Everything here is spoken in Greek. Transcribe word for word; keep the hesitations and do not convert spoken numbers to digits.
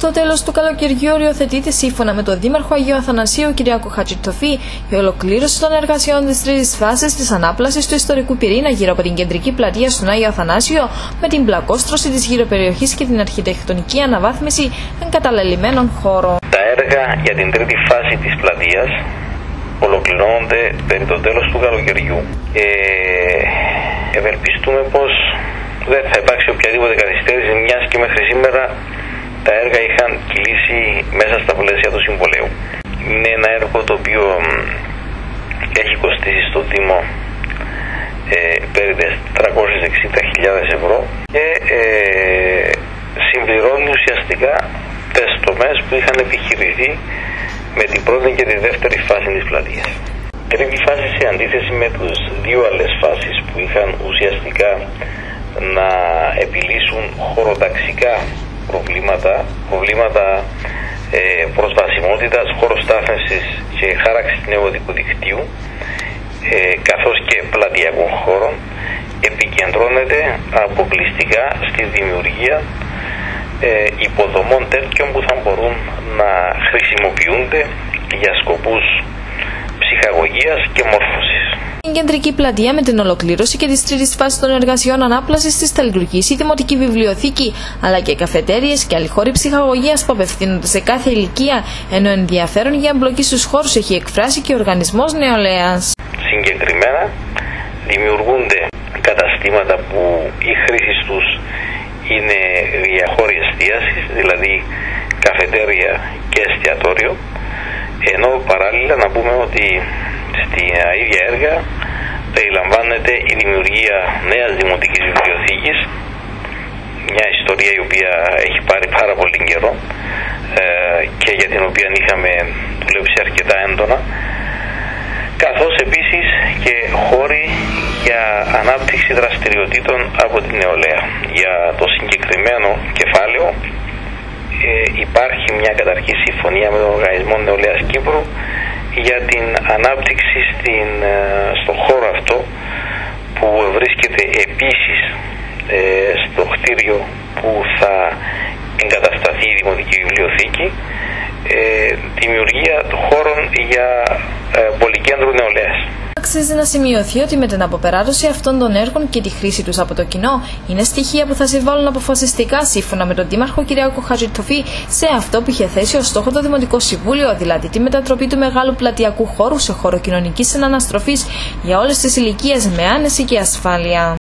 Στο τέλος του καλοκαιριού οριοθετείται σύμφωνα με τον Δήμαρχο Αγίου Αθανασίου Κυριάκο Χατζητοφή η ολοκλήρωση των εργασιών της τρίτης φάσης της ανάπλασης του ιστορικού πυρήνα γύρω από την κεντρική πλατεία στον Άγιο Αθανάσιο, με την πλακόστρωση της γύρω περιοχής και την αρχιτεκτονική αναβάθμιση εγκαταλελειμμένων χώρων. Τα έργα για την τρίτη φάση της πλατείας ολοκληρώνονται περί το τέλος του καλοκαιριού. Ε, ευελπιστούμε πως δεν θα υπάρξει οποιαδήποτε καθυστέρηση, μιας και μέχρι σήμερα τα έργα είχαν κυλήσει μέσα στα πλαίσια του συμβολέου. Είναι ένα έργο το οποίο έχει κοστίσει στο Δήμο ε, περί τριακόσιες εξήντα χιλιάδες ευρώ και ε, συμπληρώνει ουσιαστικά τις τομές που είχαν επιχειρηθεί με την πρώτη και τη δεύτερη φάση της πλατείας. Η τρίτη φάση, σε αντίθεση με τις δύο άλλες φάσεις που είχαν ουσιαστικά να επιλύσουν χωροταξικά προβλήματα, προβλήματα ε, προσβασιμότητας, χωροστάθμισης και χάραξης νέου οδικού δικτύου, ε, καθώς και πλατειακών χώρων, επικεντρώνεται αποκλειστικά στη δημιουργία ε, υποδομών τέτοιων που θα μπορούν να χρησιμοποιούνται για σκοπούς ψυχαγωγίας και μόρφωσης. Στην κεντρική πλατεία, με την ολοκλήρωση και τη τρίτη φάση των εργασιών ανάπλασης της, θα λειτουργήσει η Δημοτική Βιβλιοθήκη, αλλά και καφετέριες και άλλοι χώροι ψυχαγωγίας που απευθύνονται σε κάθε ηλικία, ενώ ενδιαφέρον για εμπλοκή στους χώρους έχει εκφράσει και ο Οργανισμός Νεολαίας. Συγκεκριμένα, δημιουργούνται καταστήματα που η χρήση τους είναι για χώροι εστίασης, δηλαδή καφετέρια και εστιατόριο, ενώ παράλληλα να πούμε ότι στην ίδια έργα περιλαμβάνεται η δημιουργία νέας δημοτικής βιβλιοθήκης, μια ιστορία η οποία έχει πάρει πάρα πολύ καιρό ε, και για την οποία είχαμε δουλέψει αρκετά έντονα, καθώς επίσης και χώροι για ανάπτυξη δραστηριοτήτων από την νεολαία. Για το συγκεκριμένο κεφάλαιο ε, υπάρχει μια καταρχή συμφωνία με τον Οργανισμό Νεολαίας Κύπρου για την ανάπτυξη στην, στον χώρο αυτό, που βρίσκεται επίσης ε, στο κτίριο που θα εγκατασταθεί η Δημοτική Βιβλιοθήκη, ε, δημιουργία χώρων για ε, πολυκέντρο νεολαίας. Αξίζει να σημειωθεί ότι με την αποπεράτωση αυτών των έργων και τη χρήση τους από το κοινό είναι στοιχεία που θα συμβάλλουν αποφασιστικά, σύμφωνα με τον Δήμαρχο Κυριάκο Χατζητοφή, σε αυτό που είχε θέσει ως στόχο το Δημοτικό Συμβούλιο, δηλαδή τη μετατροπή του μεγάλου πλατειακού χώρου σε χώρο κοινωνικής συναναστροφής για όλες τις ηλικίες με άνεση και ασφάλεια.